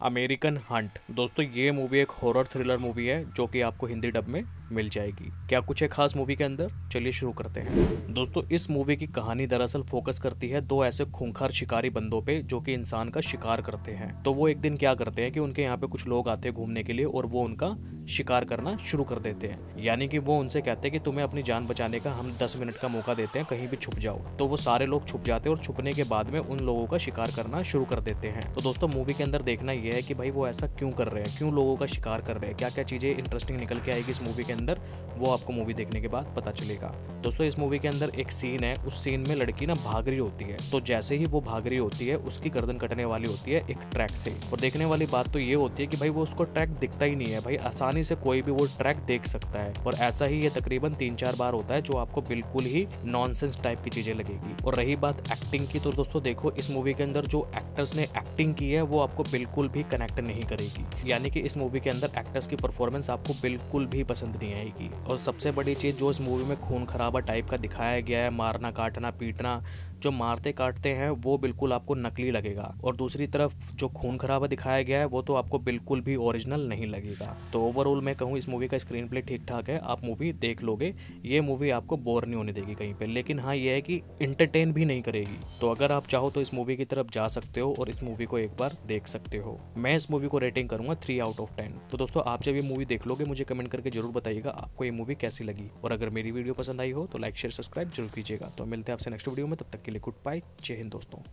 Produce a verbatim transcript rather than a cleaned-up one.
American Hunt. दोस्तों ये movie एक हॉरर थ्रिलर मूवी है जो कि आपको हिंदी डब में मिल जाएगी। क्या कुछ है खास मूवी के अंदर, चलिए शुरू करते हैं। दोस्तों इस मूवी की कहानी दरअसल फोकस करती है दो ऐसे खूंखार शिकारी बंदों पे जो कि इंसान का शिकार करते हैं। तो वो एक दिन क्या करते हैं कि उनके यहाँ पे कुछ लोग आते हैं घूमने के लिए और वो उनका शिकार करना शुरू कर देते हैं। यानी कि वो उनसे कहते हैं कि तुम्हें अपनी जान बचाने का हम दस मिनट का मौका देते हैं, कहीं भी छुप जाओ। तो वो सारे लोग छुप जाते हैं और छुपने के बाद में उन लोगों का शिकार करना शुरू कर देते हैं। तो दोस्तों मूवी के अंदर देखना यह है कि भाई वो ऐसा क्यों कर रहे हैं, क्यों लोगों का शिकार कर रहे हैं, क्या क्या चीजें इंटरेस्टिंग निकल के आएगी इस मूवी के अंदर, वो आपको मूवी देखने के बाद पता चलेगा। दोस्तों इस मूवी के अंदर एक सीन है, उस सीन में लड़की ना भाग रही होती है। तो जैसे ही वो भाग रही होती है उसकी गर्दन कटने वाली होती है एक ट्रैक से। और देखने वाली बात तो ये होती है कि भाई वो उसको ट्रैक दिखता ही नहीं है। भाई आसानी से कोई भी वो ट्रैक देख सकता है और ऐसा ही ये तकरीबन तीन चार बार होता है जो आपको बिल्कुल ही नॉनसेंस टाइप की चीजें लगेगी। और रही बात एक्टिंग की, तो दोस्तों देखो इस मूवी के अंदर जो एक्टर्स ने एक्टिंग की है वो आपको बिल्कुल भी कनेक्ट नहीं करेगी। यानी कि इस मूवी के अंदर एक्टर्स की परफॉर्मेंस आपको बिल्कुल भी पसंद नहीं आएगी। और सबसे बड़ी चीज जो इस मूवी में खून खराबा टाइप का दिखाया गया है, मारना काटना पीटना, जो मारते काटते हैं वो बिल्कुल आपको नकली लगेगा। और दूसरी तरफ जो खून खराबा दिखाया गया है वो तो आपको बिल्कुल भी ओरिजिनल नहीं लगेगा। तो ओवरऑल मैं कहूँ इस मूवी का स्क्रीन प्ले ठीक ठाक है, आप मूवी देख लोगे, ये मूवी आपको बोर नहीं होने देगी कहीं पे। लेकिन हाँ ये है कि इंटरटेन भी नहीं करेगी। तो अगर आप चाहो तो इस मूवी की तरफ जा सकते हो और इस मूवी को एक बार देख सकते हो। मैं इस मूवी को रेटिंग करूंगा थ्री आउट ऑफ टेन। तो दोस्तों आप जब ये मूवी देख लोगे मुझे कमेंट करके जरूर बताइएगा आपको ये मूवी कैसी लगी। और अगर मेरी वीडियो पसंद आई हो तो लाइक शेयर सब्सक्राइब जरूर कीजिएगा। तो मिलते हैं आपसे नेक्स्ट वीडियो में, तब तक के लिए गुड बाय, जय हिंद दोस्तों।